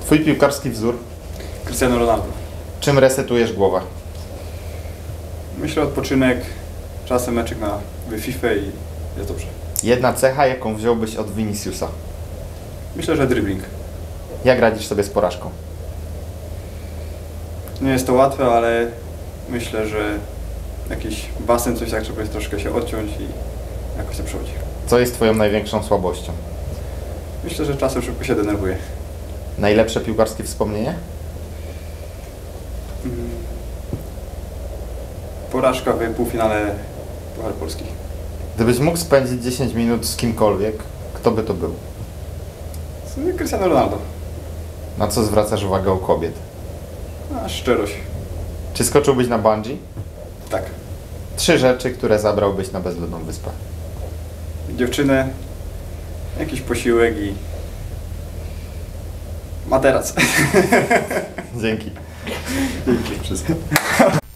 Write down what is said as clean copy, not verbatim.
Twój piłkarski wzór? Cristiano Ronaldo. Czym resetujesz głowę? Myślę odpoczynek, czasem meczek na FIFA i jest dobrze. Jedna cecha, jaką wziąłbyś od Viniciusa? Myślę, że dribbling. Jak radzisz sobie z porażką? Nie jest to łatwe, ale myślę, że jakiś basen, coś tak trzeba jest troszkę się odciąć i jakoś to przechodzi. Co jest twoją największą słabością? Myślę, że czasem szybko się denerwuję. Najlepsze piłkarskie wspomnienie? Porażka w półfinale Puchar Polski. Gdybyś mógł spędzić 10 minut z kimkolwiek, kto by to był? Cristiano Ronaldo. Na co zwracasz uwagę u kobiet? A szczerość. Czy skoczyłbyś na bungee? Tak. 3 rzeczy, które zabrałbyś na bezludną wyspę. Dziewczynę, jakiś posiłek i materac. Dzięki. Dzięki. Wszystko.